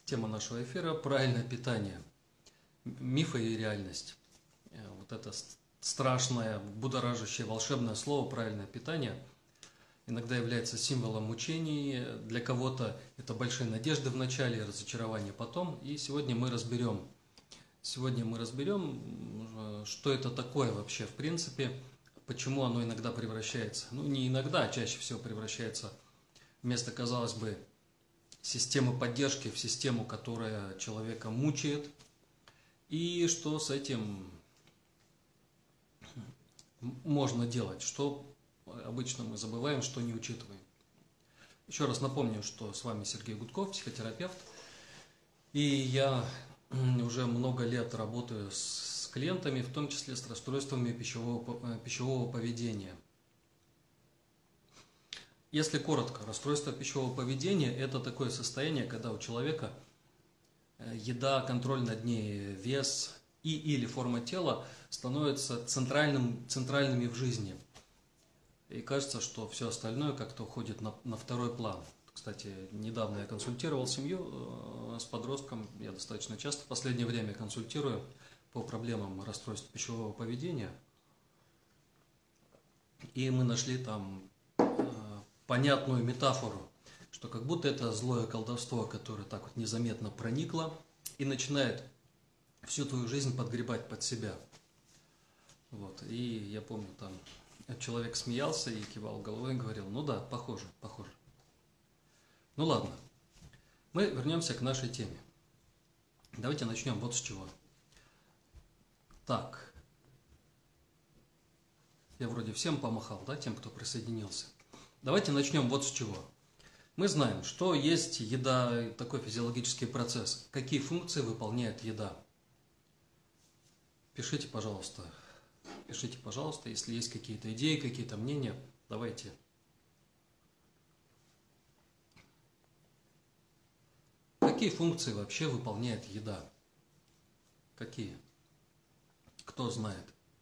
Тема нашего эфира – правильное питание. Мифы и реальность. Вот это страшное, будоражащее, волшебное слово «правильное питание» иногда является символом мучений. Для кого-то это большие надежды в начале, разочарование потом. И сегодня мы разберем, что это такое вообще в принципе, почему оно иногда превращается, ну не иногда, а чаще всего превращается вместо, казалось бы, системы поддержки в систему, которая человека мучает, и что с этим можно делать, что обычно мы забываем, что не учитываем. Еще раз напомню, что с вами Сергей Гудков, психотерапевт, и я уже много лет работаю с клиентами, в том числе с расстройствами пищевого поведения. Если коротко, расстройство пищевого поведения – это такое состояние, когда у человека еда, контроль над ней, вес или форма тела становятся центральными в жизни. И кажется, что все остальное как-то уходит на второй план. Кстати, недавно я консультировал семью с подростком, я достаточно часто в последнее время консультирую по проблемам расстройств пищевого поведения. И мы нашли там понятную метафору, что как будто это злое колдовство, которое так вот незаметно проникло и начинает всю твою жизнь подгребать под себя. Вот. И я помню, там человек смеялся и кивал головой и говорил: ну да, похоже. Ну ладно, мы вернемся к нашей теме. Давайте начнем вот с чего. Так, я вроде всем помахал, да, тем, кто присоединился. Давайте начнем вот с чего. Мы знаем, что есть еда, такой физиологический процесс. Какие функции выполняет еда? Пишите, пожалуйста, если есть какие-то идеи, какие-то мнения, давайте. Какие функции вообще выполняет еда? Какие? Кто знает?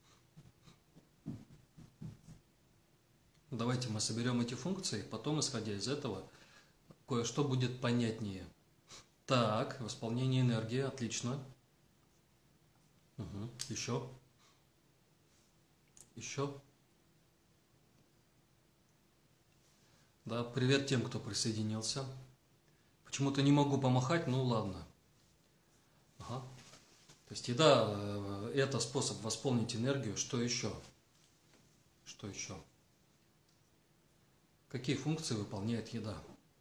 Давайте мы соберем эти функции, потом, исходя из этого, кое-что будет понятнее. Так, восполнение энергии, отлично. Угу. Еще. Да, привет тем, кто присоединился. Почему-то не могу помахать, ну ладно. Ага. То есть еда – это способ восполнить энергию. Что еще? Какие функции выполняет еда?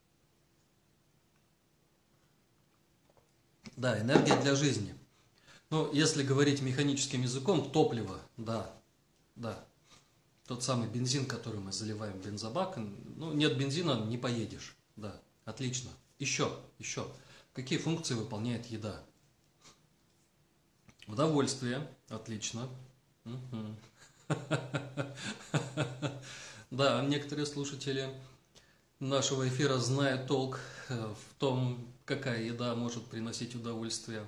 Да, энергия для жизни. Ну, если говорить механическим языком, топливо, да. Тот самый бензин, который мы заливаем в бензобак. Ну, нет бензина, не поедешь. Да, отлично. Еще. Какие функции выполняет еда? Удовольствие, отлично. Да, некоторые слушатели нашего эфира знают толк в том, какая еда может приносить удовольствие.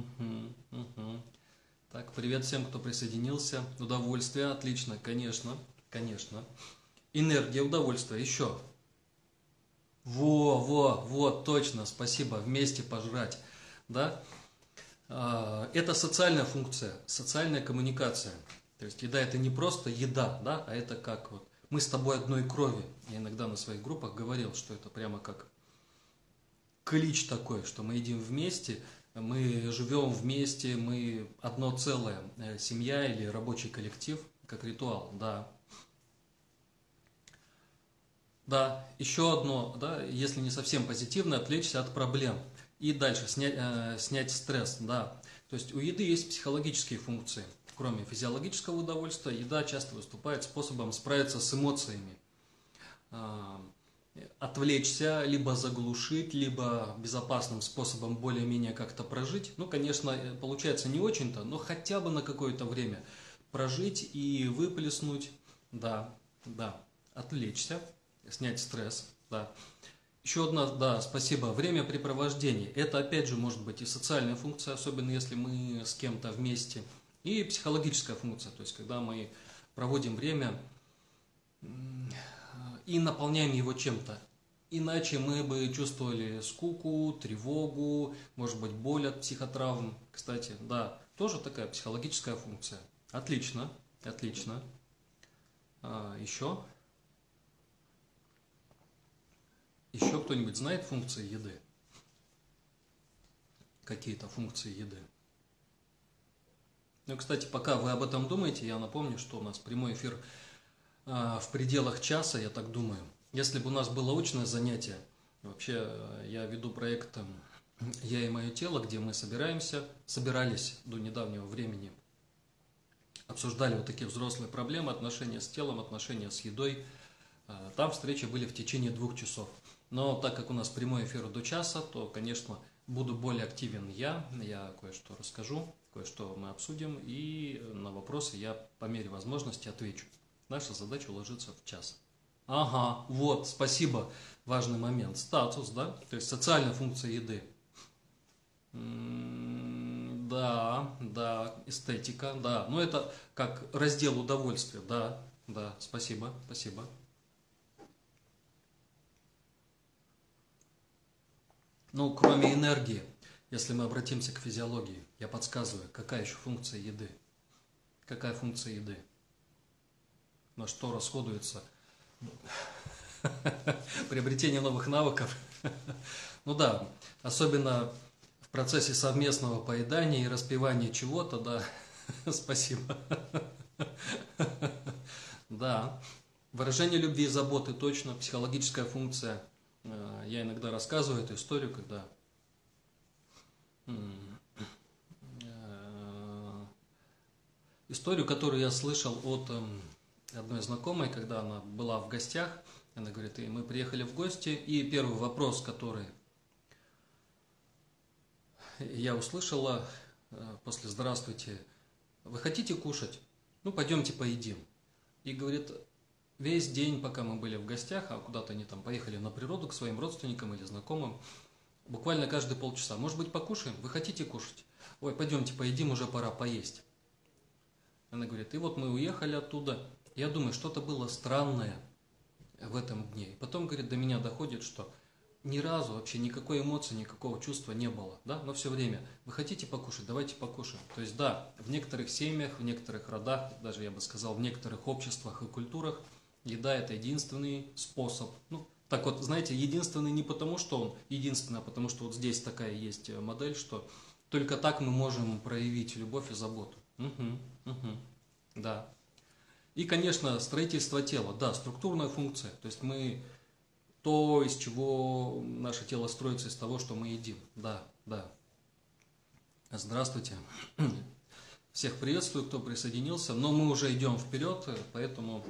Так, привет всем, кто присоединился. Удовольствие, отлично, конечно. Энергия, удовольствие, еще. Вот, точно, спасибо, вместе пожрать. Да? Это социальная функция, социальная коммуникация. То есть еда – это не просто еда, да, а это как вот мы с тобой одной крови. Я иногда на своих группах говорил, что это прямо как клич такой, что мы едим вместе, мы живем вместе, мы одно целое, семья или рабочий коллектив, как ритуал, да. Да, еще одно, да, если не совсем позитивно, отвлечься от проблем. И дальше снять стресс, да. То есть у еды есть психологические функции. Кроме физиологического удовольствия, еда часто выступает способом справиться с эмоциями. Отвлечься, либо заглушить, либо безопасным способом более-менее как-то прожить. Ну, конечно, получается не очень-то, но хотя бы на какое-то время прожить и выплеснуть, да, отвлечься, снять стресс, да. Еще одна, да, спасибо, времяпрепровождение. Это опять же может быть и социальная функция, особенно если мы с кем-то вместе, и психологическая функция, то есть когда мы проводим время и наполняем его чем-то. Иначе мы бы чувствовали скуку, тревогу, может быть, боль от психотравм. Кстати, да, тоже такая психологическая функция. Отлично, отлично. Еще? Еще кто-нибудь знает функции еды? Какие-то функции еды? Ну, кстати, пока вы об этом думаете, я напомню, что у нас прямой эфир в пределах часа, я так думаю. Если бы у нас было очное занятие, вообще я веду проект «Я и мое тело», где мы собирались до недавнего времени, обсуждали вот такие взрослые проблемы, отношения с телом, отношения с едой. Там встречи были в течение 2 часов. Но так как у нас прямой эфир до часа, то, конечно, буду более активен я кое-что расскажу, кое-что мы обсудим, и на вопросы я по мере возможности отвечу. Наша задача уложиться в час. Ага, вот, спасибо, важный момент. Статус, да, то есть социальная функция еды. Да, да, эстетика, да. Но это как раздел удовольствия, да, да, спасибо, спасибо. Ну, кроме энергии, если мы обратимся к физиологии, я подсказываю, какая еще функция еды? Какая функция еды? На что расходуется приобретение новых навыков? Ну да, особенно в процессе совместного поедания и распивания чего-то, да, спасибо. Да, выражение любви и заботы точно, психологическая функция. Я иногда рассказываю эту историю, когда историю, которую я слышал от одной знакомой, когда она была в гостях. Она говорит, и мы приехали в гости, и первый вопрос, который я услышала после «Здравствуйте», вы хотите кушать? Ну, пойдемте поедим. И говорит, весь день, пока мы были в гостях, а куда-то они там поехали на природу к своим родственникам или знакомым, буквально каждые полчаса, может быть, покушаем? Вы хотите кушать? Ой, пойдемте поедим, уже пора поесть. Она говорит, и вот мы уехали оттуда, я думаю, что-то было странное в этом дне. И потом, говорит, до меня доходит, что ни разу вообще никакой эмоции, никакого чувства не было, да, но все время, вы хотите покушать, давайте покушаем. То есть, да, в некоторых семьях, в некоторых родах, даже я бы сказал, в некоторых обществах и культурах еда – это единственный способ. Ну, так вот, знаете, единственный не потому, что он единственный, а потому что вот здесь такая есть модель, что только так мы можем проявить любовь и заботу. Да. И, конечно, строительство тела, да, структурная функция. То есть мы то, из чего наше тело строится, из того, что мы едим. Да, да. Здравствуйте. Всех приветствую, кто присоединился. Но мы уже идем вперед, поэтому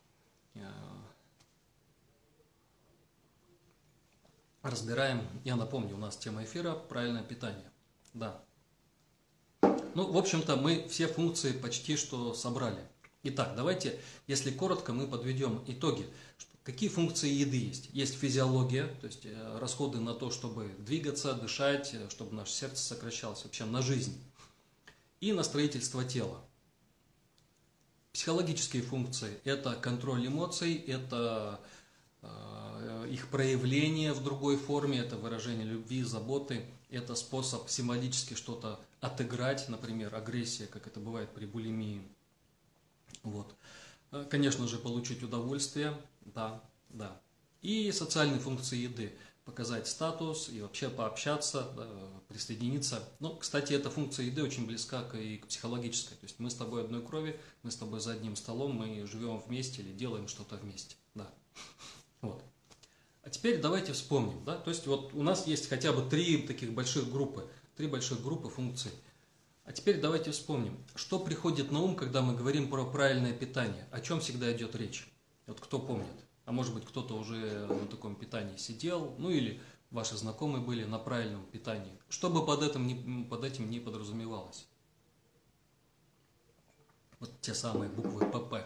разбираем. Я напомню, у нас тема эфира «Правильное питание». Да. Ну, в общем-то, мы все функции почти что собрали. Итак, давайте, если коротко, мы подведем итоги. Какие функции еды есть? Есть физиология, то есть расходы на то, чтобы двигаться, дышать, чтобы наше сердце сокращалось, вообще на жизнь. И на строительство тела. Психологические функции – это контроль эмоций, это их проявление в другой форме, это выражение любви, заботы, это способ символически что-то отыграть, например, агрессия, как это бывает при булимии. Вот. Конечно же, получить удовольствие, да, да. И социальные функции еды. Показать статус и вообще пообщаться, да, присоединиться. Ну, кстати, эта функция еды очень близка и к психологической. То есть мы с тобой одной крови, мы с тобой за одним столом, мы живем вместе или делаем что-то вместе. Да. Вот. А теперь давайте вспомним. Да? То есть вот у нас есть хотя бы три больших группы функций. А теперь давайте вспомним, что приходит на ум, когда мы говорим про правильное питание. О чем всегда идет речь? Вот кто помнит? А может быть, кто-то уже на таком питании сидел, ну или ваши знакомые были на правильном питании. Что бы под этим не подразумевалось? Вот те самые буквы ПП.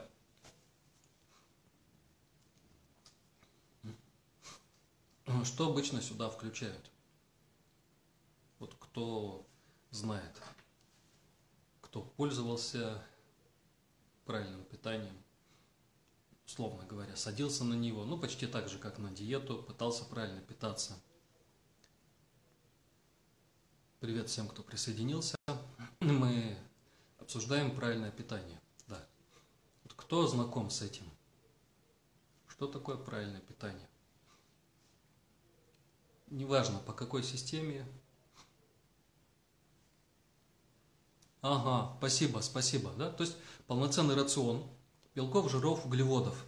Что обычно сюда включают? Вот кто знает, кто пользовался правильным питанием, условно говоря, садился на него, ну, почти так же, как на диету, пытался правильно питаться. Привет всем, кто присоединился. Мы обсуждаем правильное питание. Да. Кто знаком с этим? Что такое правильное питание? Неважно, по какой системе. Ага, спасибо, спасибо. Да? То есть полноценный рацион белков, жиров, углеводов.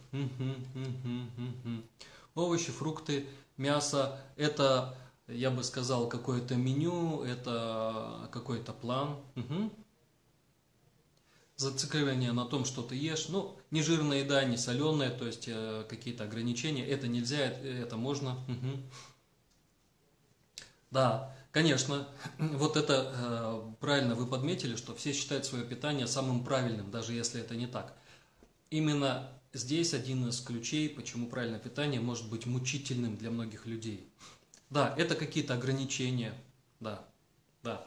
Овощи, фрукты, мясо. Это, я бы сказал, какое-то меню, это какой-то план. Зацикливание на том, что ты ешь. Ну, не жирная еда, не соленая, то есть какие-то ограничения. Это нельзя, это можно. Да, конечно, вот это правильно вы подметили, что все считают свое питание самым правильным, даже если это не так. Именно здесь один из ключей, почему правильное питание может быть мучительным для многих людей. Да, это какие-то ограничения, да, да.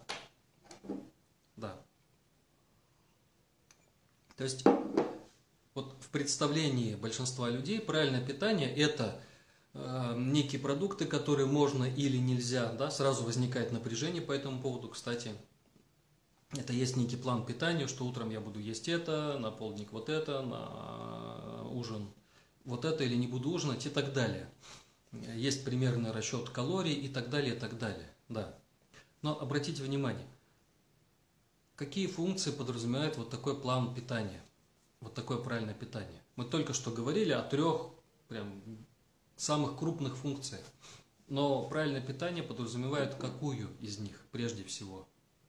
То есть вот в представлении большинства людей правильное питание – это некие продукты, которые можно или нельзя, да, сразу возникает напряжение по этому поводу. Кстати, это есть некий план питания, что утром я буду есть это, на полдник вот это, на ужин вот это, или не буду ужинать и так далее. Есть примерный расчет калорий и так далее, и так далее. Да. Но обратите внимание, какие функции подразумевает вот такой план питания, вот такое правильное питание. Мы только что говорили о 3 прям самых крупных функциях. Но правильное питание подразумевает какую из них прежде всего?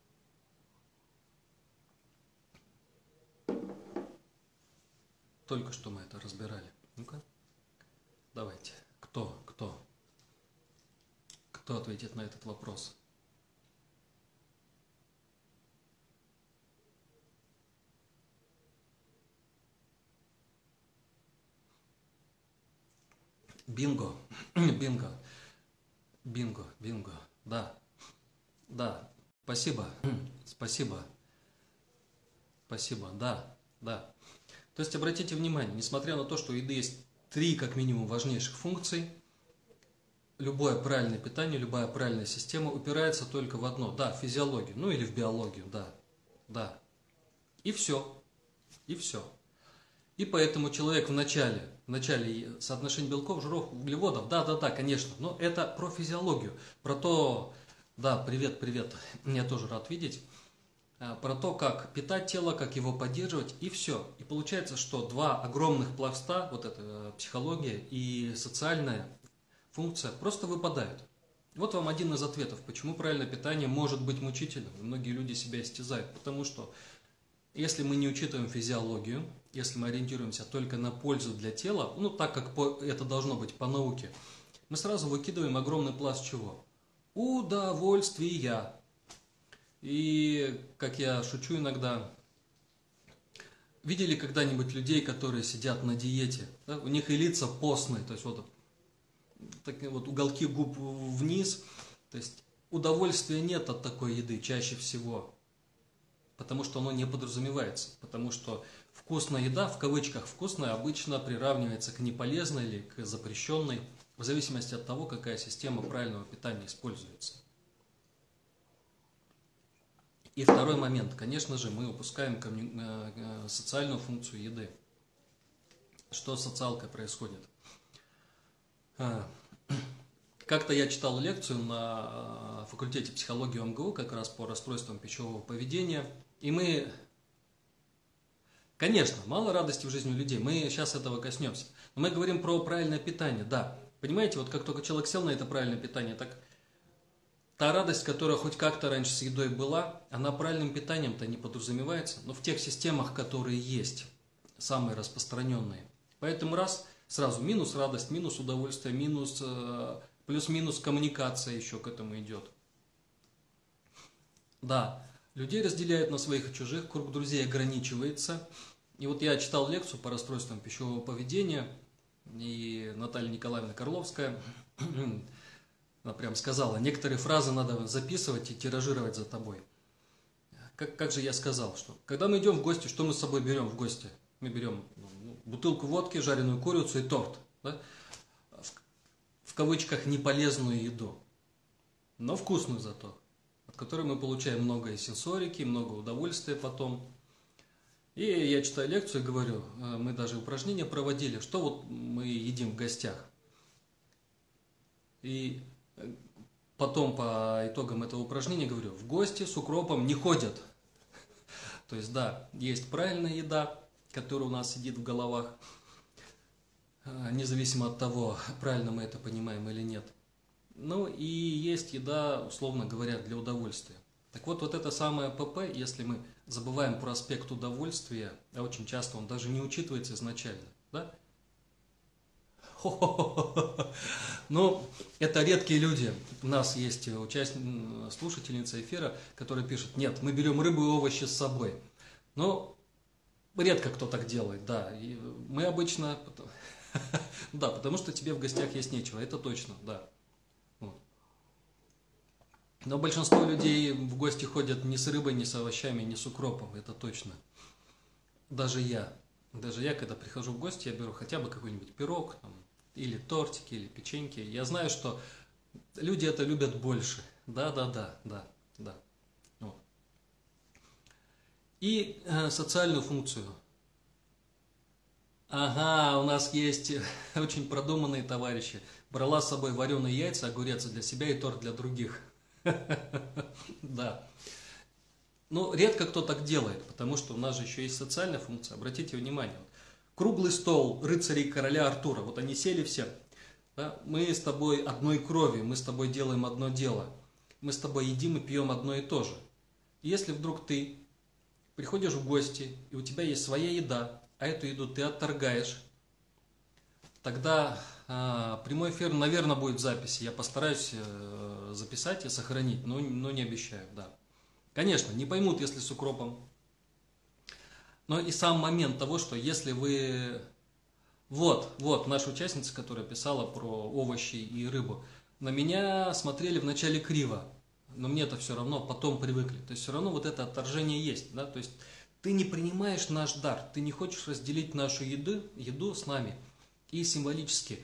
Только что мы это разбирали. Ну-ка, давайте. Кто ответит на этот вопрос? Бинго, бинго, бинго, бинго. Да, да. Спасибо, спасибо, спасибо. Да, да. То есть обратите внимание, несмотря на то, что у еды есть 3 как минимум важнейших функций, любое правильное питание, любая правильная система упирается только в одно. Да, в физиологию, ну или в биологию, да, да. И все, и все. И поэтому человек в начале соотношение белков, жиров, углеводов, да, конечно, но это про физиологию, про то, да, привет, я тоже рад видеть, про то, как питать тело, как его поддерживать, и все. И получается, что 2 огромных пласта, вот это психология и социальная функция, просто выпадают. Вот вам один из ответов, почему правильное питание может быть мучительным. И многие люди себя истязают, потому что если мы не учитываем физиологию, если мы ориентируемся только на пользу для тела, ну так как это должно быть по науке, мы сразу выкидываем огромный пласт чего? Удовольствия. И, как я шучу иногда, видели когда-нибудь людей, которые сидят на диете? Да? У них и лица постные, то есть вот, такие вот уголки губ вниз. То есть удовольствия нет от такой еды чаще всего. Потому что оно не подразумевается. Потому что вкусная еда, в кавычках вкусная, обычно приравнивается к неполезной или к запрещенной, в зависимости от того, какая система правильного питания используется. И второй момент. Конечно же, мы упускаем социальную функцию еды. Что с социалкой происходит? Как-то я читал лекцию на факультете психологии МГУ как раз по расстройствам пищевого поведения. И мы, конечно, мало радости в жизни у людей, мы сейчас этого коснемся. Но мы говорим про правильное питание, да. Понимаете, вот как только человек сел на это правильное питание, так та радость, которая хоть как-то раньше с едой была, она правильным питанием-то не подразумевается, но в тех системах, которые есть, самые распространенные. Поэтому сразу минус радость, минус удовольствие, минус, плюс-минус коммуникация еще к этому идет. Да, людей разделяют на своих и чужих, круг друзей ограничивается. И вот я читал лекцию по расстройствам пищевого поведения, и Наталья Николаевна Карловская, она прям сказала, некоторые фразы надо записывать и тиражировать за тобой. Как же я сказал, что когда мы идем в гости, что мы с собой берем в гости? Мы берем бутылку водки, жареную курицу и торт. Да? В кавычках неполезную еду, но вкусную зато, от которой мы получаем много и сенсорики, много удовольствия потом. И я читаю лекцию и говорю, мы даже упражнения проводили, что вот мы едим в гостях. И потом по итогам этого упражнения говорю, в гости с укропом не ходят. То есть да, есть правильная еда, которая у нас сидит в головах, независимо от того, правильно мы это понимаем или нет. Ну и есть еда, условно говоря, для удовольствия. Так вот, вот это самое ПП, если мы забываем про аспект удовольствия, а очень часто он даже не учитывается изначально, да? Ну, это редкие люди. У нас есть слушательница эфира, которая пишет, нет, мы берем рыбу и овощи с собой. Но редко кто так делает, да. И мы обычно... Да, потому что тебе в гостях есть нечего, это точно, да. Но большинство людей в гости ходят не с рыбой, не с овощами, не с укропом, это точно. Даже я, когда прихожу в гости, я беру хотя бы какой-нибудь пирог, там, или тортики, или печеньки. Я знаю, что люди это любят больше. Да. Вот. И социальную функцию. Ага, у нас есть очень продуманные товарищи. Брала с собой вареные яйца, огурец для себя и торт для других. Да. Ну, редко кто так делает, потому что у нас же еще есть социальная функция. Обратите внимание. Круглый стол рыцарей короля Артура. Вот они сели все. Да? Мы с тобой одной крови, мы с тобой делаем одно дело. Мы с тобой едим и пьем одно и то же. И если вдруг ты приходишь в гости, и у тебя есть своя еда, а эту еду ты отторгаешь, тогда прямой эфир, наверное, будет в записи. Я постараюсь записать и сохранить, но не обещаю, да. Конечно, не поймут, если с укропом. Но и сам момент того, что если вы... Вот, наша участница, которая писала про овощи и рыбу, на меня смотрели вначале криво, но мне это все равно, потом привыкли. То есть все равно вот это отторжение есть, да, то есть ты не принимаешь наш дар, ты не хочешь разделить нашу еду с нами. И символически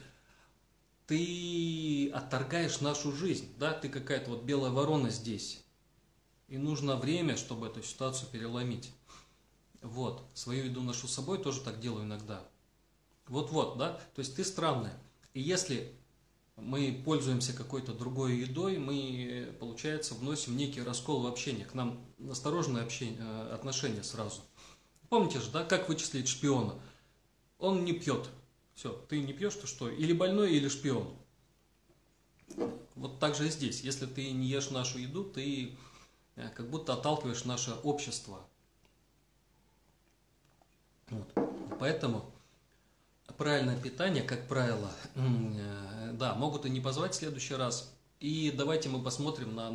ты отторгаешь нашу жизнь, да, ты какая-то вот белая ворона здесь. И нужно время, чтобы эту ситуацию переломить. Вот, свою еду ношу с собой, тоже так делаю иногда. Вот, да, то есть ты странная. И если мы пользуемся какой-то другой едой, мы, получается, вносим некий раскол в общение. К нам настороженное отношение сразу. Помните же, да, как вычислить шпиона? Он не пьет. Все, ты не пьешь, то что? Или больной, или шпион. Вот так же и здесь. Если ты не ешь нашу еду, ты как будто отталкиваешь наше общество. Вот. Поэтому правильное питание, как правило, да, могут и не позвать в следующий раз. И давайте мы посмотрим на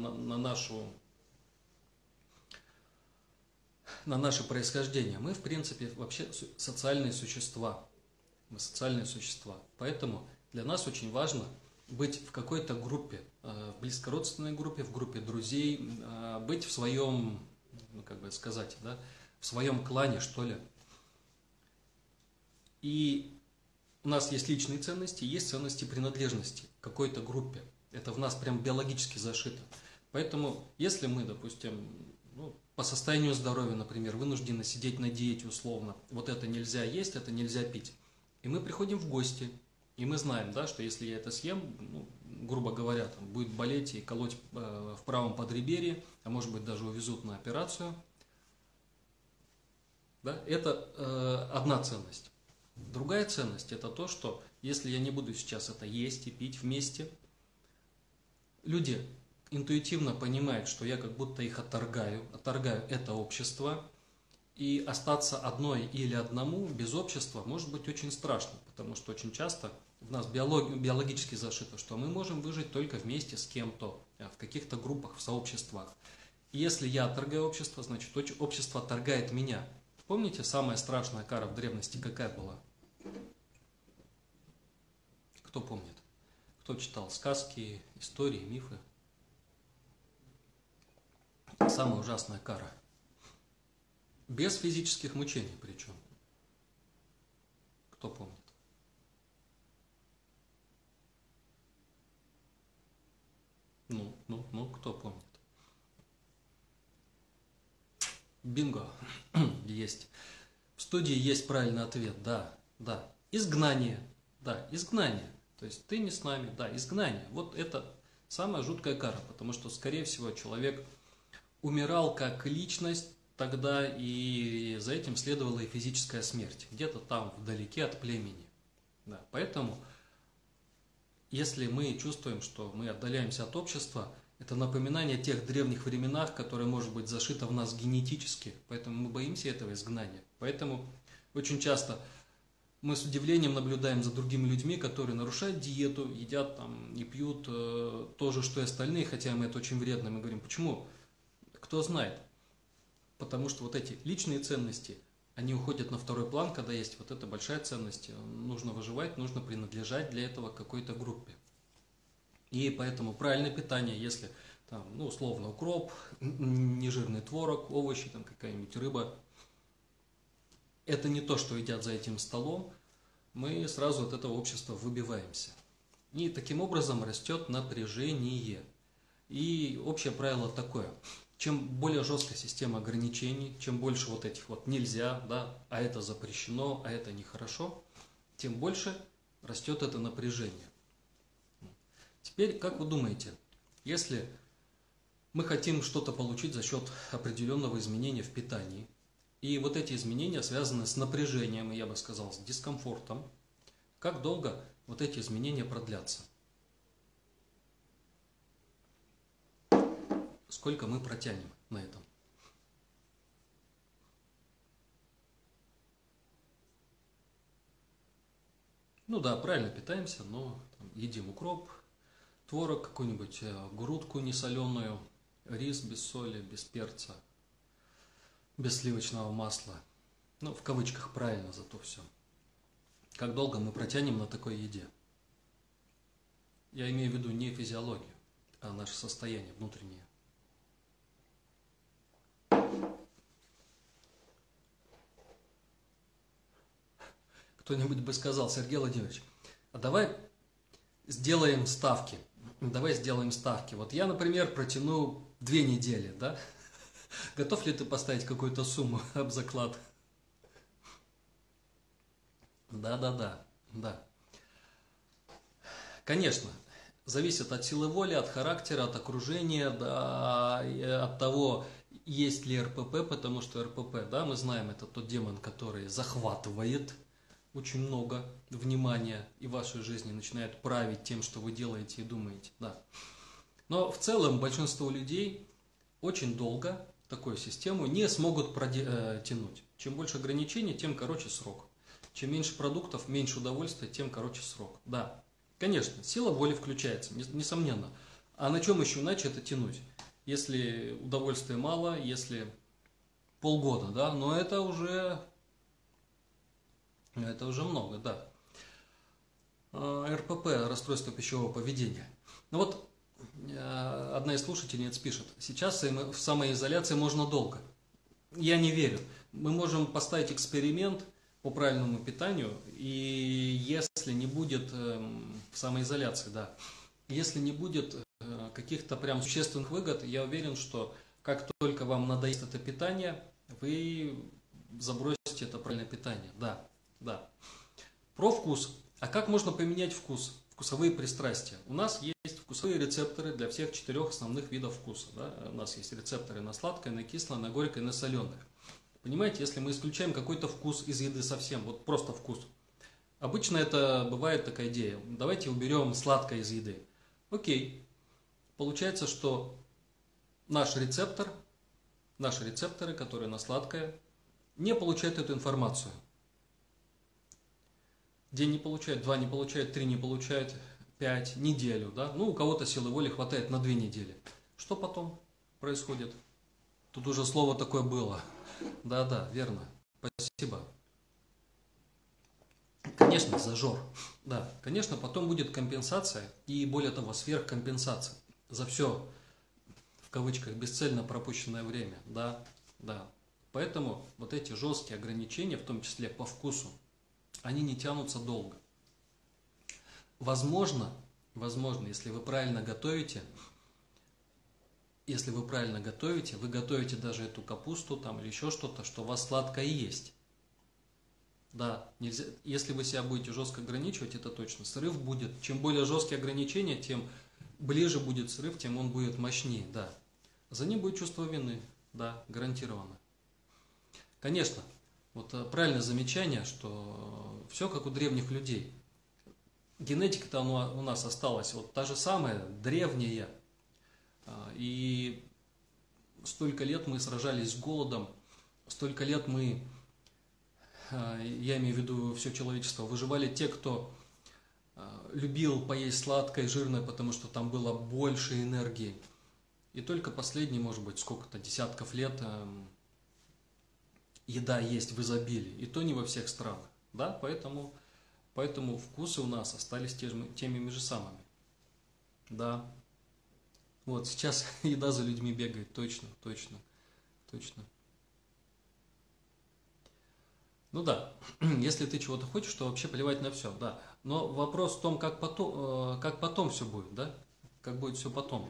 наше происхождение. Мы, в принципе, вообще социальные существа. Мы социальные существа. Поэтому для нас очень важно быть в какой-то группе, в близкородственной группе, в группе друзей, быть в своем, ну, как бы сказать, да, в своем клане, что ли. И у нас есть личные ценности, есть ценности принадлежности к какой-то группе. Это в нас прям биологически зашито. Поэтому, если мы, допустим, по состоянию здоровья, например, вынуждены сидеть на диете условно, вот это нельзя есть, это нельзя пить, и мы приходим в гости, и мы знаем, да, что если я это съем, грубо говоря, там, будет болеть и колоть в правом подреберье, а может быть даже увезут на операцию, да, это одна ценность. Другая ценность – это то, что если я не буду сейчас это есть и пить вместе, люди интуитивно понимают, что я как будто их отторгаю это общество, и остаться одной или одному без общества может быть очень страшно, потому что очень часто в нас биологически зашито, что мы можем выжить только вместе с кем-то, в каких-то группах, в сообществах. И если я отторгаю общество, значит общество отторгает меня. Помните, самая страшная кара в древности какая была? Кто помнит? Кто читал сказки, истории, мифы? Самая ужасная кара. Без физических мучений причем. Кто помнит? Ну, кто помнит? Бинго. Есть. В студии есть правильный ответ. Да, да. Изгнание. Да, изгнание. То есть ты не с нами. Да, изгнание. Вот это самая жуткая кара, потому что, скорее всего, человек умирал как личность, тогда и за этим следовала и физическая смерть. Где-то там, вдалеке от племени. Да, поэтому, если мы чувствуем, что мы отдаляемся от общества, это напоминание о тех древних временах, которые, может быть, зашито в нас генетически. Поэтому мы боимся этого изгнания. Поэтому очень часто мы с удивлением наблюдаем за другими людьми, которые нарушают диету, едят там и пьют то же, что и остальные, хотя им это очень вредно. Мы говорим, почему? Кто знает? Потому что вот эти личные ценности, они уходят на второй план, когда есть вот эта большая ценность. Нужно выживать, нужно принадлежать для этого какой-то группе. И поэтому правильное питание, если там, ну, условно, укроп, нежирный творог, овощи, там какая-нибудь рыба, это не то, что едят за этим столом, мы сразу от этого общества выбиваемся. И таким образом растет напряжение. И общее правило такое. Чем более жесткая система ограничений, чем больше вот этих вот нельзя, да, а это запрещено, а это нехорошо, тем больше растет это напряжение. Теперь, как вы думаете, если мы хотим что-то получить за счет определенного изменения в питании, и вот эти изменения связаны с напряжением, и я бы сказал, с дискомфортом, как долго вот эти изменения продлятся? Сколько мы протянем на этом? Ну да, правильно питаемся, но там, едим укроп, творог какой-нибудь, грудку несоленую, рис без соли, без перца, без сливочного масла. Ну, в кавычках правильно зато все. Как долго мы протянем на такой еде? Я имею в виду не физиологию, а наше состояние внутреннее. Кто-нибудь бы сказал, Сергей Владимирович, а давай сделаем ставки. Давай сделаем ставки. Вот я, например, протяну 2 недели, да? Готов ли ты поставить какую-то сумму об заклад? Да. Конечно, зависит от силы воли, от характера, от окружения, да, и от того, есть ли РПП, потому что РПП, да, мы знаем, это тот демон, который захватывает очень много внимания и в вашей жизни начинает править тем, что вы делаете и думаете, да. Но в целом большинство людей очень долго такую систему не смогут тянуть. Чем больше ограничений, тем короче срок. Чем меньше продуктов, меньше удовольствия, тем короче срок. Да, конечно, сила воли включается, несомненно. А на чем еще иначе это тянуть? Если удовольствия мало, если полгода, да, но это уже много, да. РПП, расстройство пищевого поведения. Ну вот, одна из слушательниц пишет, сейчас в самоизоляции можно долго. Я не верю. Мы можем поставить эксперимент по правильному питанию, и если не будет в самоизоляции, да, если не будет каких-то прям существенных выгод, я уверен, что как только вам надоест это питание, вы забросите это правильное питание. Да. Про вкус. А как можно поменять вкус? Вкусовые пристрастия. У нас есть вкусовые рецепторы для всех 4 основных видов вкуса. Да? У нас есть рецепторы на сладкое, на кислое, на горькое, на соленое. Понимаете, если мы исключаем какой-то вкус из еды совсем, вот просто вкус. Обычно это бывает такая идея. Давайте уберем сладкое из еды. Окей. Получается, что наши рецепторы, которые на сладкое, не получают эту информацию. День не получает, 2 не получает, 3 не получает, 5, неделю, да? Ну, у кого-то силы воли хватает на 2 недели. Что потом происходит? Тут уже слово такое было. Да, верно. Спасибо. Конечно, зажор. Да, конечно, потом будет компенсация и, более того, сверхкомпенсация за все, в кавычках, бесцельно пропущенное время. Да. Поэтому вот эти жесткие ограничения, в том числе по вкусу, они не тянутся долго. Возможно, если вы правильно готовите, вы готовите даже эту капусту там или еще что-то, что у вас сладкое есть. Да, нельзя, если вы себя будете жестко ограничивать, это точно. Срыв будет. Чем более жесткие ограничения, тем ближе будет срыв, тем он будет мощнее, да. За ним будет чувство вины, да, гарантированно. Конечно, вот правильное замечание, что все как у древних людей. Генетика-то у нас осталась вот та же самая, древняя. И столько лет мы сражались с голодом, столько лет мы, я имею в виду все человечество, выживали те, кто любил поесть сладкое и жирное, потому что там было больше энергии. И только последние, может быть, сколько-то десятков лет еда есть в изобилии. И то не во всех странах. Да? Поэтому вкусы у нас остались теми же самыми. Да. Вот сейчас еда за людьми бегает. Точно. Ну да, если ты чего-то хочешь, то вообще плевать на все, да. Но вопрос в том, как потом все будет, да? Как будет все потом.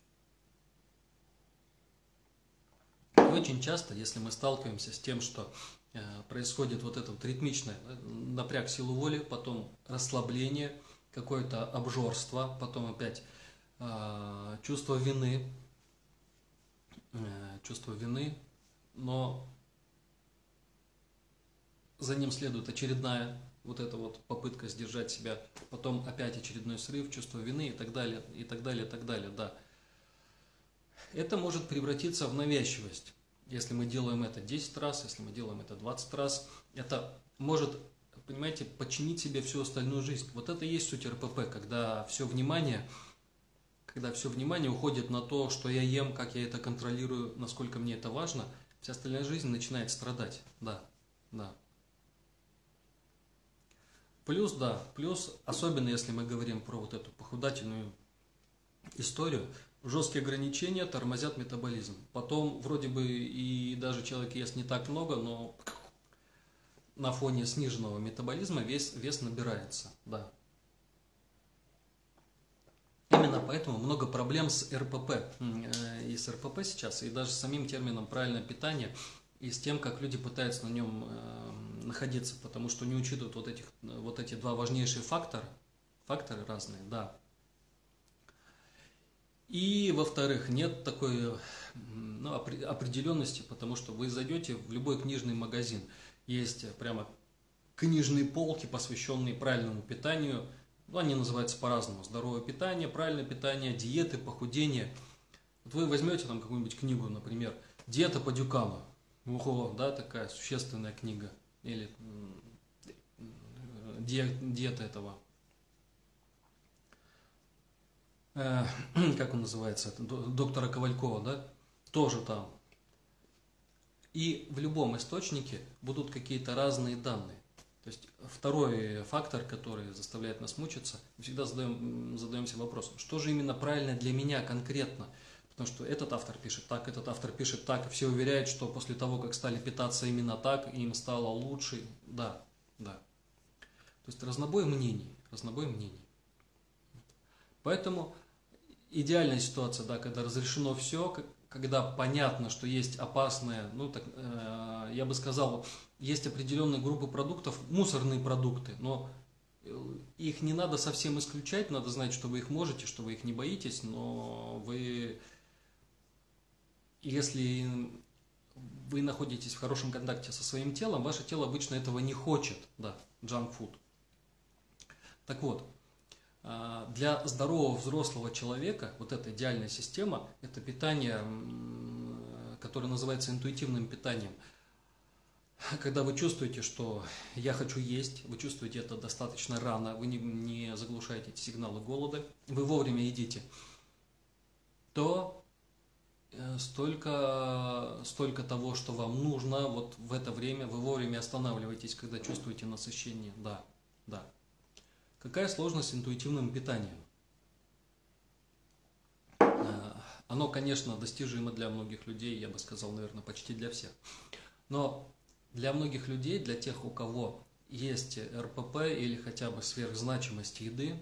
Очень часто, если мы сталкиваемся с тем, что происходит вот это вот ритмичное, напряг силу воли, потом расслабление, какое-то обжорство, потом опять чувство вины, но за ним следует очередная вот эта вот попытка сдержать себя, потом опять очередной срыв, чувство вины и так далее, да. Это может превратиться в навязчивость. Если мы делаем это 10 раз, если мы делаем это 20 раз, это может, понимаете, подчинить себе всю остальную жизнь. Вот это и есть суть РПП, когда все внимание уходит на то, что я ем, как я это контролирую, насколько мне это важно, вся остальная жизнь начинает страдать. Да. Плюс, особенно если мы говорим про вот эту похудательную историю, жесткие ограничения тормозят метаболизм. Потом вроде бы и даже человек ест не так много, но на фоне сниженного метаболизма вес набирается. Да. Именно поэтому много проблем с РПП. И с РПП сейчас, и даже с самим термином правильное питание, и с тем, как люди пытаются на нем находиться, потому что не учитывают вот эти два важнейшие факторы разные, да. И, во-вторых, нет такой определенности, потому что вы зайдете в любой книжный магазин, есть прямо книжные полки, посвященные правильному питанию, они называются по-разному: здоровое питание, правильное питание, диеты, похудение. Вот вы возьмете там какую-нибудь книгу, например, «Диета по Дюкану», да, такая существенная книга, или диета этого, как он называется, доктора Ковалькова, да, тоже там. И в любом источнике будут какие-то разные данные. То есть второй фактор, который заставляет нас мучиться, мы всегда задаемся вопросом, что же именно правильно для меня конкретно. Потому что этот автор пишет так, и все уверяют, что после того, как стали питаться именно так, им стало лучше. Да. То есть разнобой мнений. Поэтому идеальная ситуация, да, когда разрешено все, когда понятно, что есть опасные, я бы сказал, есть определенные группы продуктов, мусорные продукты, но их не надо совсем исключать, надо знать, что вы их можете, что вы их не боитесь, но если вы находитесь в хорошем контакте со своим телом, ваше тело обычно этого не хочет, да, junk food. Так вот, для здорового взрослого человека вот эта идеальная система – это питание, которое называется интуитивным питанием. Когда вы чувствуете, что я хочу есть, вы чувствуете это достаточно рано, вы не заглушаете эти сигналы голода, вы вовремя едите, то столько того, что вам нужно, вот в это время вы вовремя останавливаетесь, когда чувствуете насыщение. Да. Какая сложность с интуитивным питанием? Оно, конечно, достижимо для многих людей, я бы сказал, наверное, почти для всех. Но для многих людей, для тех, у кого есть РПП или хотя бы сверхзначимость еды,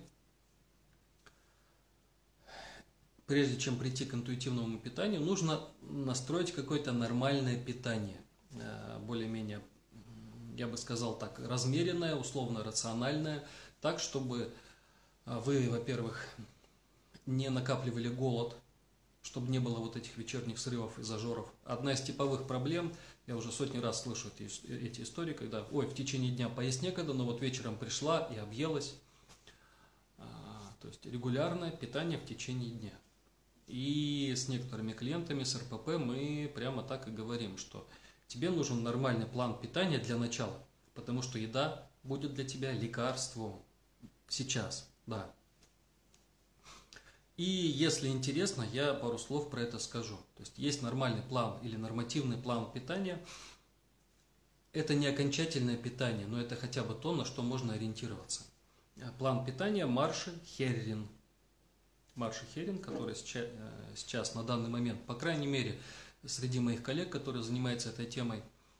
прежде чем прийти к интуитивному питанию, нужно настроить какое-то нормальное питание, более-менее, я бы сказал так, размеренное, условно рациональное, так, чтобы вы, во-первых, не накапливали голод, чтобы не было вот этих вечерних срывов и зажоров. Одна из типовых проблем, я уже сотни раз слышу эти истории, когда, ой, в течение дня поесть некогда, но вот вечером пришла и объелась. То есть регулярное питание в течение дня. И с некоторыми клиентами с РПП мы прямо так и говорим, что тебе нужен нормальный план питания для начала, потому что еда будет для тебя лекарством сейчас, да. И если интересно, я пару слов про это скажу. То есть нормальный план или нормативный план питания. Это не окончательное питание, но это хотя бы то, на что можно ориентироваться. План питания Марши Херрин. Марши Херрин, который сейчас на данный момент, по крайней мере, среди моих коллег, которые занимаются этой темой,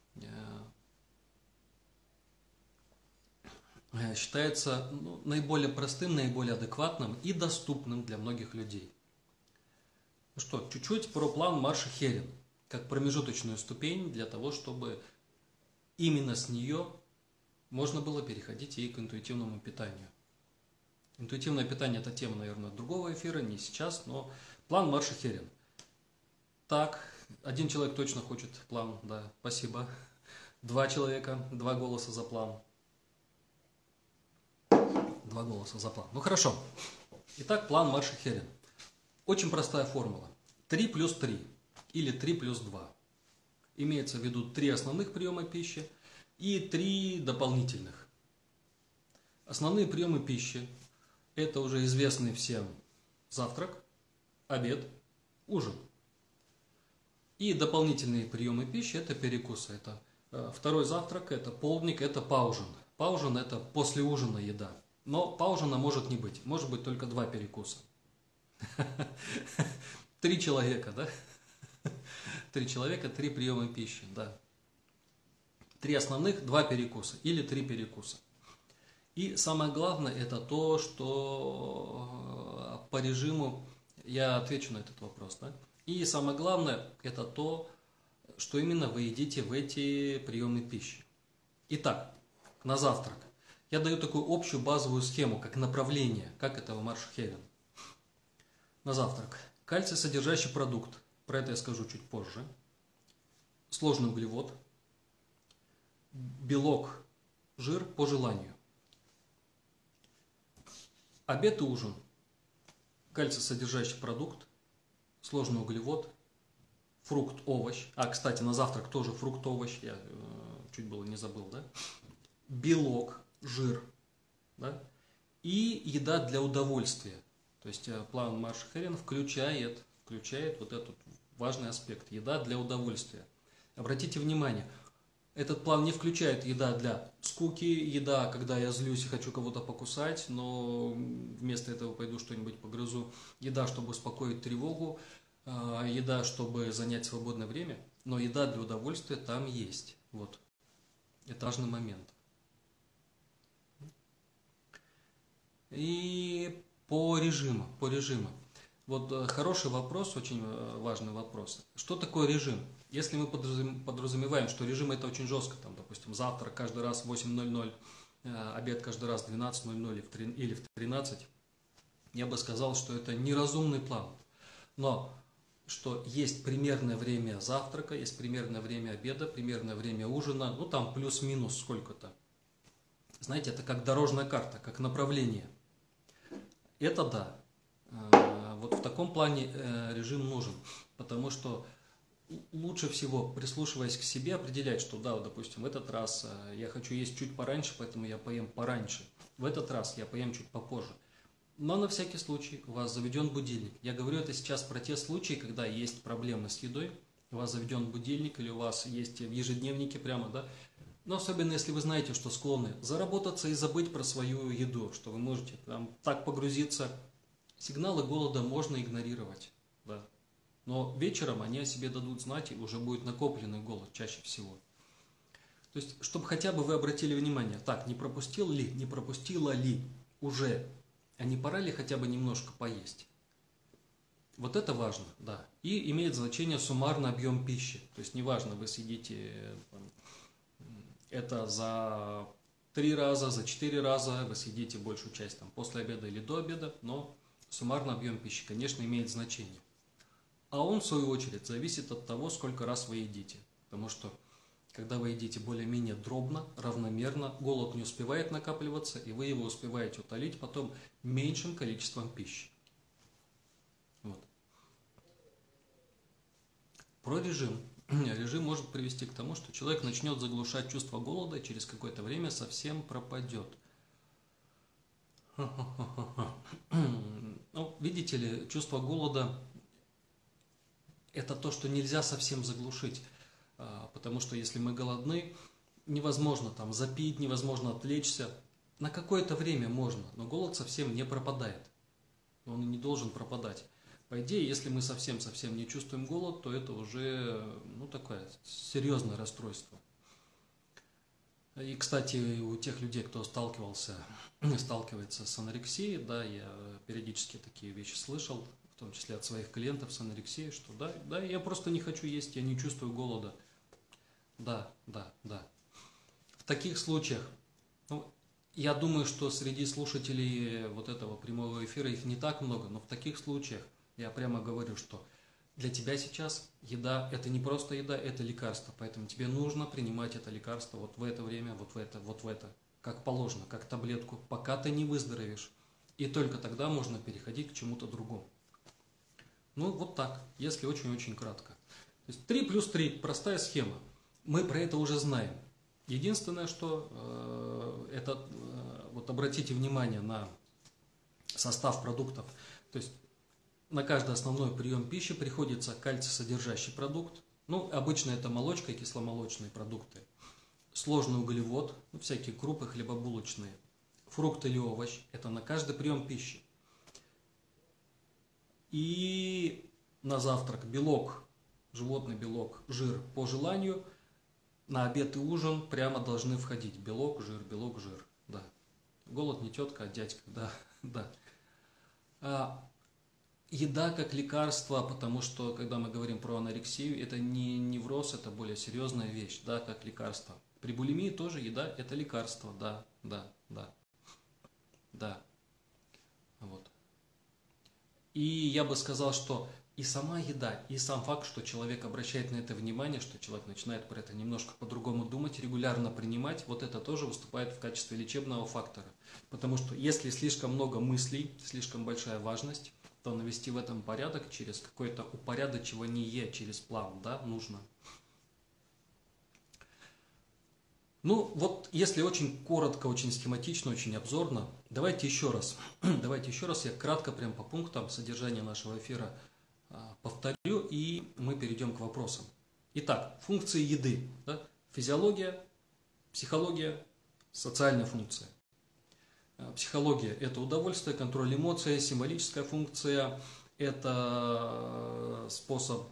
считается наиболее простым, наиболее адекватным и доступным для многих людей. Ну что, чуть-чуть про план Марши Херрин, как промежуточную ступень для того, чтобы именно с нее можно было переходить и к интуитивному питанию. Интуитивное питание – это тема, наверное, другого эфира, не сейчас, но план Марши Херрин. Так, один человек точно хочет план, да, спасибо. 2 человека, 2 голоса за план. 2 голоса за план. Ну хорошо. Итак, план Марши Херрин. Очень простая формула. 3 плюс 3 или 3 плюс 2. Имеется в виду 3 основных приема пищи и 3 дополнительных. Основные приемы пищи – это уже известный всем завтрак, обед, ужин. И дополнительные приемы пищи – это перекусы. Это второй завтрак, это полдник, это паужин. Паужин – это после ужина еда. Но паужина может не быть. Может быть только 2 перекуса. 3 человека, да? 3 человека, 3 приема пищи, да. 3 основных, 2 перекуса или 3 перекуса. И самое главное это то, что по режиму, я отвечу на этот вопрос, да? И самое главное это то, что именно вы едите в эти приемы пищи. Итак, на завтрак. Я даю такую общую базовую схему, как направление, как это в Марши Херрин. На завтрак. Кальций содержащий продукт, про это я скажу чуть позже. Сложный углевод. Белок, жир по желанию. Обед и ужин. Кальций содержащий продукт, сложный углевод, фрукт, овощ. Кстати, на завтрак тоже фрукт, овощ, я чуть было не забыл, да? Белок, жир, да? И еда для удовольствия. То есть план Марши Херрин включает вот этот важный аспект. Еда для удовольствия. Обратите внимание, этот план не включает еда для скуки, еда, когда я злюсь и хочу кого-то покусать, но вместо этого пойду что-нибудь погрызу. Еда, чтобы успокоить тревогу, еда, чтобы занять свободное время. Но еда для удовольствия там есть. Вот. Это важный момент. И по режиму. Вот хороший вопрос, очень важный вопрос. Что такое режим? Если мы подразумеваем, что режим это очень жестко, там, допустим, завтрак каждый раз в 8:00, обед каждый раз в 12:00 или в 13, я бы сказал, что это неразумный план. Но что есть примерное время завтрака, есть примерное время обеда, примерное время ужина, ну там плюс-минус сколько-то. Знаете, это как дорожная карта, как направление. Это да. Вот в таком плане режим нужен, потому что лучше всего, прислушиваясь к себе, определять, что да, допустим, в этот раз я хочу есть чуть пораньше, поэтому я поем пораньше. В этот раз я поем чуть попозже. Но на всякий случай у вас заведен будильник. Я говорю это сейчас про те случаи, когда есть проблемы с едой, у вас заведен будильник или у вас есть в ежедневнике прямо, да. Но особенно если вы знаете, что склонны заработаться и забыть про свою еду, что вы можете там так погрузиться. Сигналы голода можно игнорировать, да. Но вечером они о себе дадут знать, и уже будет накопленный голод чаще всего. То есть, чтобы хотя бы вы обратили внимание, так, не пропустил ли, не пропустила ли уже, а не пора ли хотя бы немножко поесть. Вот это важно, да. И имеет значение суммарный объем пищи. То есть, неважно, вы съедите это за 3 раза, за 4 раза, вы съедите большую часть там, после обеда или до обеда, но суммарный объем пищи, конечно, имеет значение. А он, в свою очередь, зависит от того, сколько раз вы едите. Потому что, когда вы едите более-менее дробно, равномерно, голод не успевает накапливаться, и вы его успеваете утолить потом меньшим количеством пищи. Вот. Про режим. Режим может привести к тому, что человек начнет заглушать чувство голода и через какое-то время совсем пропадет. Ну, видите ли, чувство голода – это то, что нельзя совсем заглушить. Потому что если мы голодны, невозможно там запить, невозможно отвлечься. На какое-то время можно, но голод совсем не пропадает. Он и не должен пропадать. По идее, если мы совсем-совсем не чувствуем голод, то это уже такое серьезное расстройство. И, кстати, у тех людей, кто сталкивается с анорексией, да, я периодически такие вещи слышал, в том числе от своих клиентов с анорексией, что да, я просто не хочу есть, я не чувствую голода. Да. В таких случаях, я думаю, что среди слушателей вот этого прямого эфира их не так много, но в таких случаях я прямо говорю, что для тебя сейчас еда – это не просто еда, это лекарство. Поэтому тебе нужно принимать это лекарство вот в это время, вот в это, как положено, как таблетку, пока ты не выздоровеешь. И только тогда можно переходить к чему-то другому. Вот так, если очень-очень кратко. То есть 3 плюс 3 – простая схема. Мы про это уже знаем. Единственное, что вот обратите внимание на состав продуктов. То есть на каждый основной прием пищи приходится кальций-содержащий продукт. Обычно это молочка и кисломолочные продукты. Сложный углевод, всякие крупы хлебобулочные. Фрукт или овощ – это на каждый прием пищи. И на завтрак белок, животный белок, жир по желанию. На обед и ужин прямо должны входить белок, жир, да. Голод не тетка, а дядька, да. Еда как лекарство, потому что, когда мы говорим про анорексию, это не невроз, это более серьезная вещь, да, как лекарство. При булимии тоже еда – это лекарство, да. Вот. И я бы сказал, что и сама еда, и сам факт, что человек обращает на это внимание, что человек начинает про это немножко по-другому думать, регулярно принимать, вот это тоже выступает в качестве лечебного фактора. Потому что если слишком много мыслей, слишком большая важность, то навести в этом порядок через какое-то упорядочивание, через план, да, нужно. Вот если очень коротко, очень схематично, очень обзорно, давайте еще раз я кратко прям по пунктам содержания нашего эфира повторю, и мы перейдем к вопросам. Итак, функции еды. Да? Физиология, психология, социальная функция. Психология – это удовольствие, контроль эмоций, символическая функция – это способ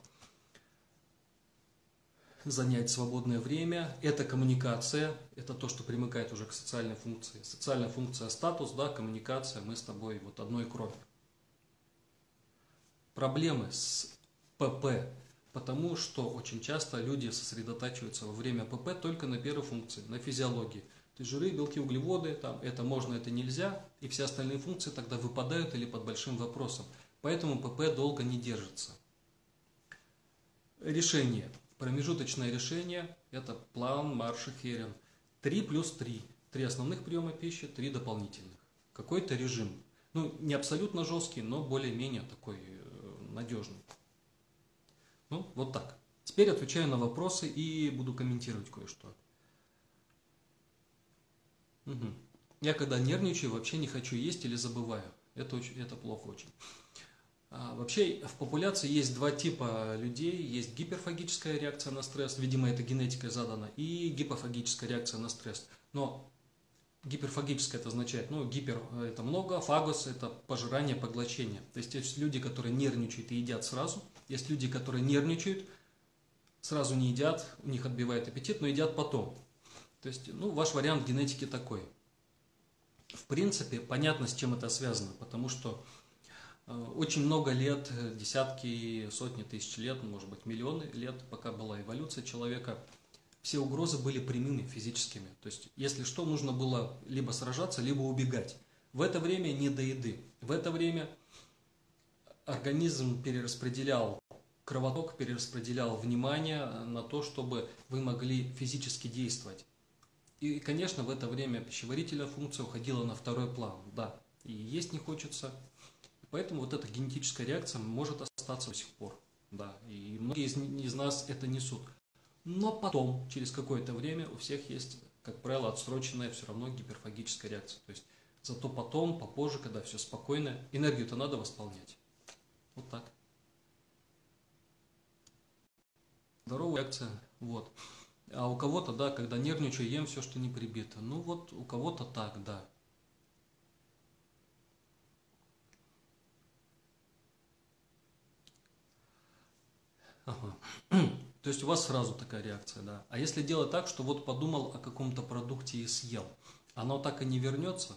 занять свободное время, это коммуникация, это то, что примыкает уже к социальной функции. Социальная функция – статус, да, коммуникация, мы с тобой вот одной крови. Проблемы с ПП, потому что очень часто люди сосредотачиваются во время ПП только на первой функции, на физиологии. То есть жиры, белки, углеводы, там, это можно, это нельзя, и все остальные функции тогда выпадают или под большим вопросом. Поэтому ПП долго не держится. Решение. Промежуточное решение – это план Марша-Херен. 3 плюс 3. 3 основных приема пищи, 3 дополнительных. Какой-то режим. Не абсолютно жесткий, но более-менее такой надежный. Вот так. Теперь отвечаю на вопросы и буду комментировать кое-что. Я когда нервничаю, вообще не хочу есть или забываю. Это плохо очень. Вообще в популяции есть два типа людей. Есть гиперфагическая реакция на стресс, видимо это генетикой задано, и гипофагическая реакция на стресс. Но гиперфагическая это означает, гипер это много, фагос это пожирание, поглощение. То есть есть люди, которые нервничают и едят сразу, есть люди, которые нервничают, сразу не едят, у них отбивает аппетит, но едят потом. То есть, ну, ваш вариант генетики такой. В принципе, понятно, с чем это связано, потому что очень много лет, десятки, сотни тысяч лет, может быть, миллионы лет, пока была эволюция человека, все угрозы были прямыми, физическими. То есть, если что, нужно было либо сражаться, либо убегать. В это время не до еды. В это время организм перераспределял кровоток, перераспределял внимание на то, чтобы вы могли физически действовать. И, конечно, в это время пищеварительная функция уходила на второй план. Да, и есть не хочется. Поэтому вот эта генетическая реакция может остаться до сих пор. Да, и многие из нас это несут. Но потом, через какое-то время, у всех есть, как правило, отсроченная все равно гиперфагическая реакция. То есть, зато потом, попозже, когда все спокойно, энергию-то надо восполнять. Вот так. Здоровая реакция, вот. А у кого-то, да, когда нервничаю, ем все, что не прибито. Ну вот, у кого-то так, да. Ага. То есть у вас сразу такая реакция, да. А если делать так, что вот подумал о каком-то продукте и съел, оно так и не вернется?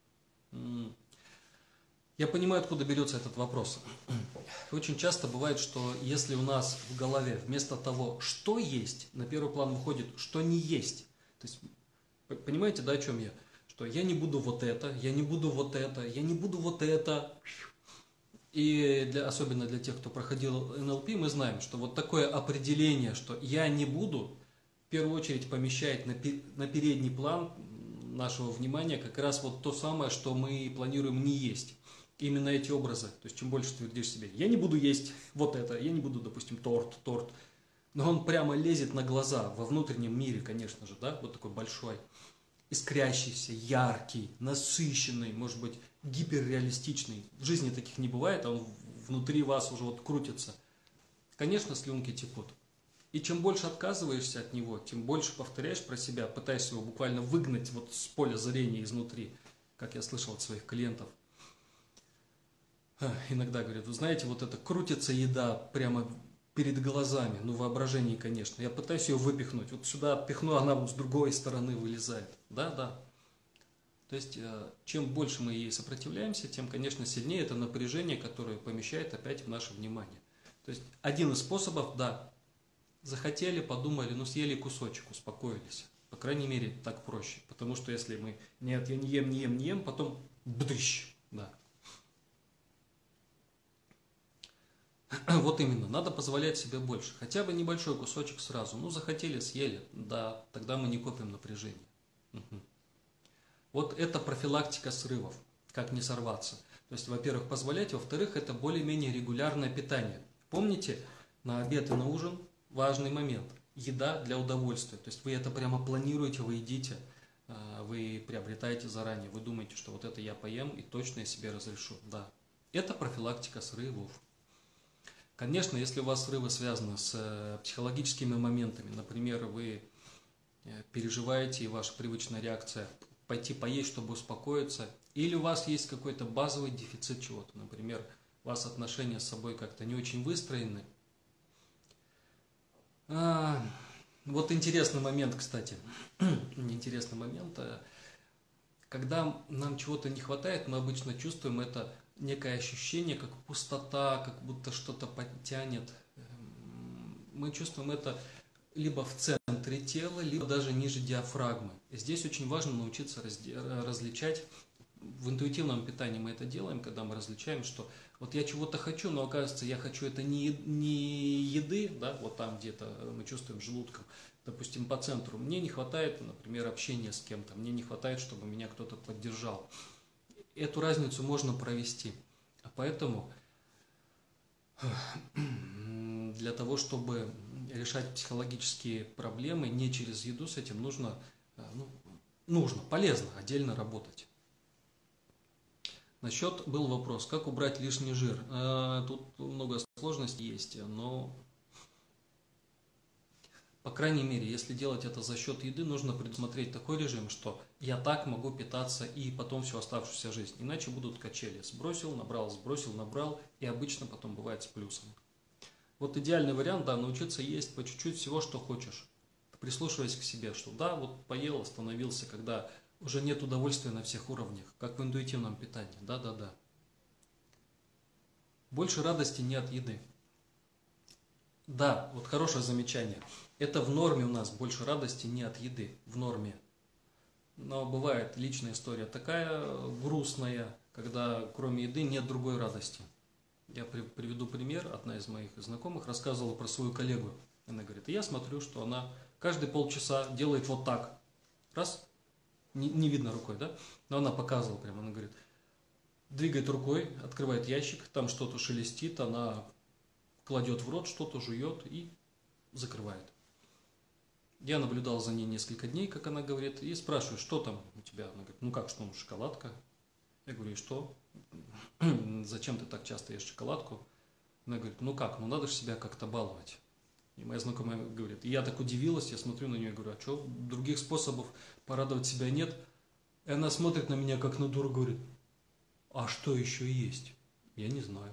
Я понимаю, откуда берется этот вопрос. Очень часто бывает, что если у нас в голове вместо того, что есть, на первый план выходит, что не есть. То есть, понимаете, да, о чем я? Что я не буду вот это, я не буду вот это, я не буду вот это. И особенно для тех, кто проходил НЛП, мы знаем, что вот такое определение, что я не буду, в первую очередь помещает на передний план нашего внимания как раз вот то самое, что мы планируем не есть. Именно эти образы. То есть, чем больше ты твердишь себе, я не буду есть вот это, я не буду, допустим, торт. Но он прямо лезет на глаза, во внутреннем мире, конечно же, да, вот такой большой, искрящийся, яркий, насыщенный, может быть, гиперреалистичный. В жизни таких не бывает, а он внутри вас уже вот крутится. Конечно, слюнки текут. И чем больше отказываешься от него, тем больше повторяешь про себя, пытаешься его буквально выгнать вот с поля зрения изнутри, как я слышал от своих клиентов. Иногда говорят, вы знаете, вот это крутится еда прямо перед глазами, ну воображение, конечно. Я пытаюсь ее выпихнуть, вот сюда отпихну, она вот с другой стороны вылезает. Да. То есть, чем больше мы ей сопротивляемся, тем, конечно, сильнее это напряжение, которое помещает опять в наше внимание. То есть, один из способов, да, захотели, подумали, ну съели кусочек, успокоились. По крайней мере, так проще. Потому что если мы, нет, я не ем, потом бдыщ, да. Вот именно, надо позволять себе больше. Хотя бы небольшой кусочек сразу. Ну, захотели, съели, да, тогда мы не копим напряжение. Угу. Вот это профилактика срывов, как не сорваться. То есть, во-первых, позволять, во-вторых, это более-менее регулярное питание. Помните, на обед и на ужин важный момент. Еда для удовольствия. То есть, вы это прямо планируете, вы едите, вы приобретаете заранее, вы думаете, что вот это я поем и точно я себе разрешу. Да, это профилактика срывов. Конечно, если у вас срывы связаны с психологическими моментами, например, вы переживаете и ваша привычная реакция пойти поесть, чтобы успокоиться, или у вас есть какой-то базовый дефицит чего-то, например, у вас отношения с собой как-то не очень выстроены. Вот интересный момент, кстати, интересный момент, когда нам чего-то не хватает, мы обычно чувствуем это некое ощущение, как пустота, как будто что-то подтянет. Мы чувствуем это либо в центре тела, либо даже ниже диафрагмы. И здесь очень важно научиться различать. В интуитивном питании мы это делаем, когда мы различаем, что вот я чего-то хочу, но оказывается я хочу это не еды, да, вот там где-то мы чувствуем желудком, допустим, по центру. Мне не хватает, например, общения с кем-то, мне не хватает, чтобы меня кто-то поддержал. Эту разницу можно провести. А поэтому для того, чтобы решать психологические проблемы не через еду, с этим нужно, полезно отдельно работать. Насчет был вопрос, как убрать лишний жир. Тут много сложностей есть, но по крайней мере, если делать это за счет еды, нужно предусмотреть такой режим, что я так могу питаться и потом всю оставшуюся жизнь. Иначе будут качели. Сбросил, набрал, и обычно потом бывает с плюсом. Вот идеальный вариант, да, научиться есть по чуть-чуть всего, что хочешь. прислушиваясь к себе, что да, вот поел, остановился, когда уже нет удовольствия на всех уровнях, как в интуитивном питании. Да. Больше радости не от еды. Да, вот хорошее замечание. Это в норме у нас больше радости не от еды, в норме. Но бывает личная история такая грустная, когда кроме еды нет другой радости. Я приведу пример. Одна из моих знакомых рассказывала про свою коллегу. Она говорит, и я смотрю, что она каждые полчаса делает вот так. Раз, не видно рукой, да? Но она показывала прямо, она говорит, двигает рукой, открывает ящик, там что-то шелестит, она кладет в рот, что-то жует и закрывает. Я наблюдал за ней несколько дней, как она говорит, и спрашиваю, что там у тебя? Она говорит, ну как, что, шоколадка? Я говорю, и что? Зачем ты так часто ешь шоколадку? Она говорит, ну как, ну надо же себя как-то баловать. И моя знакомая говорит, и я так удивилась, я смотрю на нее и говорю, а что, других способов порадовать себя нет? И она смотрит на меня как на дуру, говорит, а что еще есть? Я не знаю.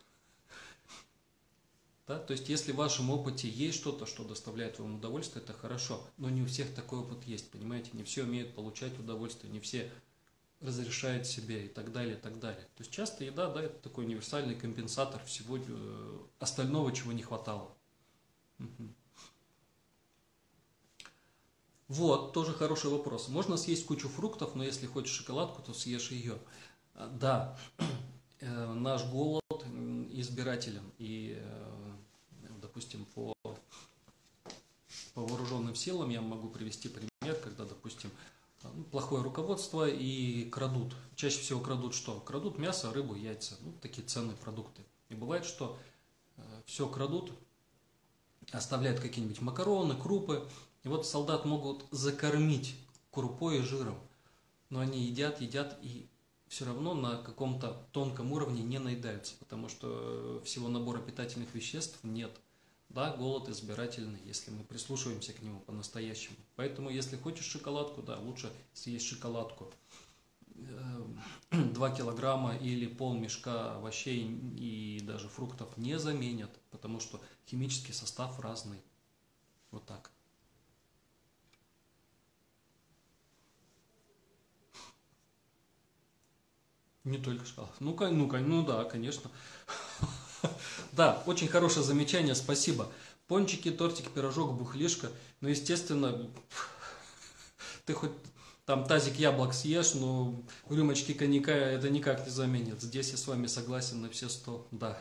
Да? То есть, если в вашем опыте есть что-то, что доставляет вам удовольствие, это хорошо. Но не у всех такой опыт есть, понимаете? Не все умеют получать удовольствие, не все разрешают себе и так далее, и так далее. То есть, часто еда, да, это такой универсальный компенсатор всего остального, чего не хватало. Вот, тоже хороший вопрос. Можно съесть кучу фруктов, но если хочешь шоколадку, то съешь ее. Да, наш голод избирателен. И, допустим, по вооруженным силам я могу привести пример, когда, допустим, плохое руководство и крадут. Чаще всего крадут что? Крадут мясо, рыбу, яйца. Ну, такие ценные продукты. И бывает, что все крадут, оставляют какие-нибудь макароны, крупы. И вот солдат могут закормить крупой и жиром. Но они едят и все равно на каком-то тонком уровне не наедаются, потому что всего набора питательных веществ нет. Да, голод избирательный, если мы прислушиваемся к нему по-настоящему. Поэтому, если хочешь шоколадку, да, лучше съесть шоколадку. 2 килограмма или полмешка овощей и даже фруктов не заменят, потому что химический состав разный. Вот так. Не только шоколад. Ну да, конечно. Да, очень хорошее замечание, спасибо. Пончики, тортик, пирожок, бухлишка. Ну, естественно, ты хоть там тазик яблок съешь, но рюмочки коньяка это никак не заменит. Здесь я с вами согласен на все 100. Да.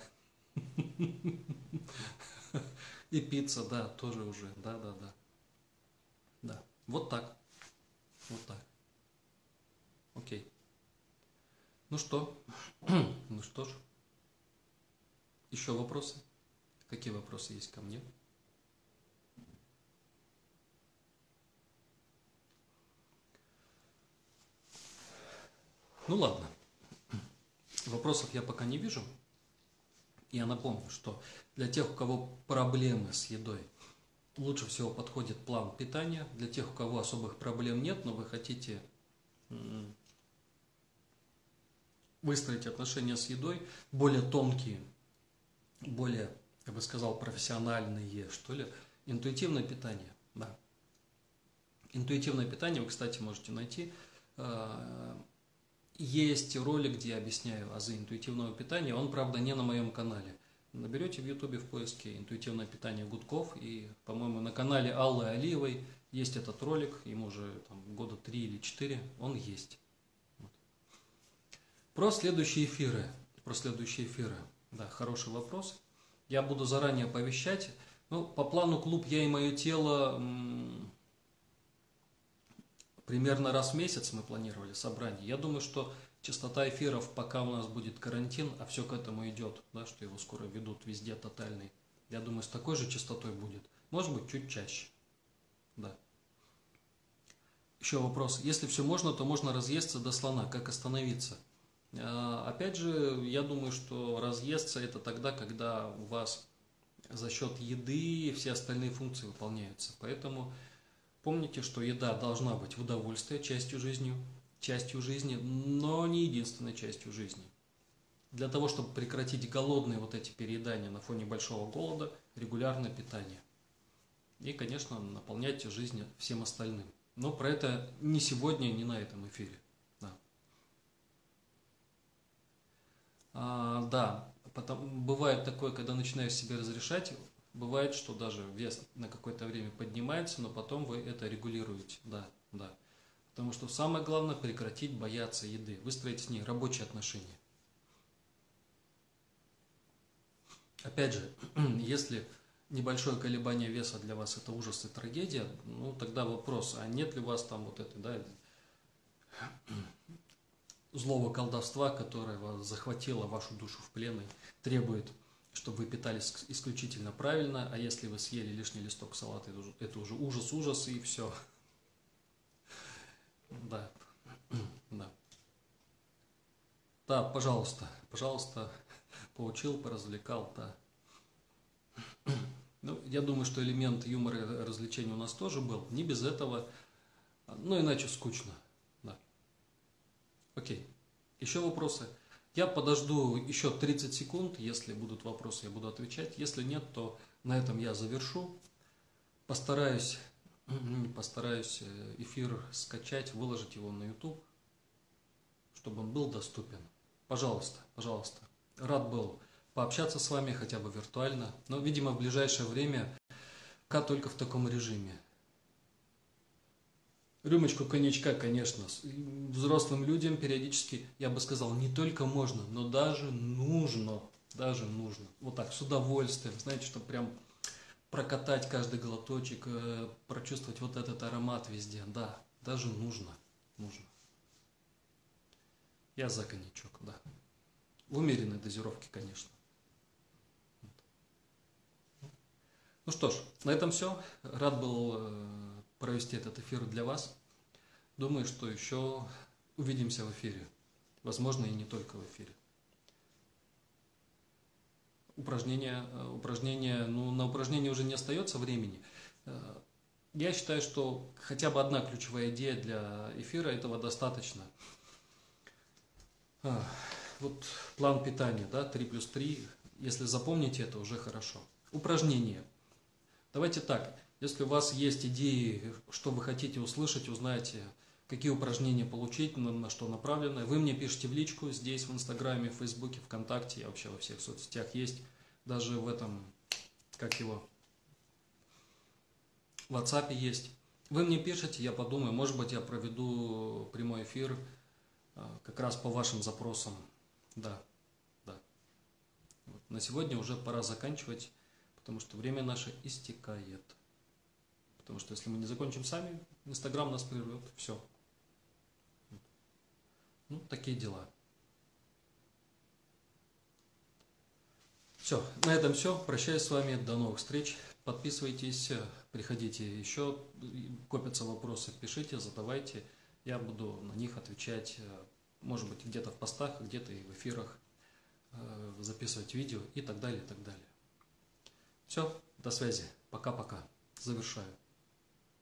И пицца, да, тоже уже. Да. Да. Вот так. Вот так. Окей. Ну что? Ну что ж. Еще вопросы? Какие вопросы есть ко мне? Ну ладно. Вопросов я пока не вижу. Я напомню, что для тех, у кого проблемы с едой, лучше всего подходит план питания. Для тех, у кого особых проблем нет, но вы хотите выстроить отношения с едой, более тонкие, более, я бы сказал, профессиональные, что ли, интуитивное питание. Да. Интуитивное питание вы, кстати, можете найти. Есть ролик, где я объясняю азы интуитивного питания. Он, правда, не на моем канале. Наберете в Ютубе в поиске «Интуитивное питание Гудков», и, по-моему, на канале Аллы Алиевой есть этот ролик, ему уже там, года 3 или 4, он есть. Вот. Про следующие эфиры. Да, хороший вопрос. Я буду заранее оповещать. Ну, по плану клуб «Я и мое тело» примерно раз в месяц мы планировали собрание. Я думаю, что частота эфиров, пока у нас будет карантин, а все к этому идет, да, что его скоро ведут везде тотальный, я думаю, с такой же частотой будет. Может быть, чуть чаще. Да. Еще вопрос. Если все можно, то можно разъесться до слона. Как остановиться? Опять же, я думаю, что разъесться это тогда, когда у вас за счет еды все остальные функции выполняются. Поэтому помните, что еда должна быть в удовольствие, частью жизни, но не единственной частью жизни. Для того, чтобы прекратить голодные вот эти переедания на фоне большого голода, регулярное питание. и, конечно, наполнять жизнь всем остальным. Но про это не сегодня, не на этом эфире. Да, да, бывает такое, когда начинаешь себе разрешать, бывает, что даже вес на какое-то время поднимается, но потом вы это регулируете. Да, да. Потому что самое главное прекратить бояться еды, выстроить с ней рабочие отношения. Опять же, если небольшое колебание веса для вас это ужас и трагедия, ну тогда вопрос, а нет ли у вас там вот этой, да, злого колдовства, которое вас захватило вашу душу в плен и требует, чтобы вы питались исключительно правильно, а если вы съели лишний листок салата, это уже ужас и все. Да, да. Да, пожалуйста, поучил, поразвлекал, да. Ну, я думаю, что элемент юмора и развлечения у нас тоже был. Не без этого, но иначе скучно. Да. Окей. Еще вопросы? Я подожду еще 30 секунд. Если будут вопросы, я буду отвечать. Если нет, то на этом я завершу. Постараюсь эфир скачать, выложить его на YouTube, чтобы он был доступен. Пожалуйста, пожалуйста. Рад был пообщаться с вами хотя бы виртуально, но, видимо, в ближайшее время пока только в таком режиме. Рюмочку коньячка, конечно, взрослым людям периодически, я бы сказал, не только можно, но даже нужно. Даже нужно. Вот так, с удовольствием, знаете, чтобы прям прокатать каждый глоточек, прочувствовать вот этот аромат везде. Да, даже нужно. Нужно. Я за коньячок, да. В умеренной дозировке, конечно. Ну что ж, на этом все. Рад был провести этот эфир для вас. Думаю, что еще увидимся в эфире. Возможно, и не только в эфире. Упражнения, ну, на упражнение уже не остается времени. Я считаю, что хотя бы одна ключевая идея для эфира этого достаточно. Вот план питания, да, 3+3. Если запомните это, уже хорошо. Упражнения. Давайте так, если у вас есть идеи, что вы хотите услышать, узнаете, какие упражнения получить, на что направлены, вы мне пишите в личку здесь, в Инстаграме, в Фейсбуке, ВКонтакте, я вообще во всех соцсетях есть, даже в этом, как его, в WhatsApp есть. Вы мне пишете, я подумаю, может быть, я проведу прямой эфир как раз по вашим запросам. Да, да. Вот. На сегодня уже пора заканчивать, потому что время наше истекает. Потому что если мы не закончим сами, Инстаграм нас прервет. Все. Ну, такие дела. Все, на этом все. Прощаюсь с вами. До новых встреч. Подписывайтесь, приходите еще. Копятся вопросы, пишите, задавайте. Я буду на них отвечать, может быть, где-то в постах, где-то и в эфирах, записывать видео и так далее, и так далее. Все, до связи. Пока-пока. Завершаю.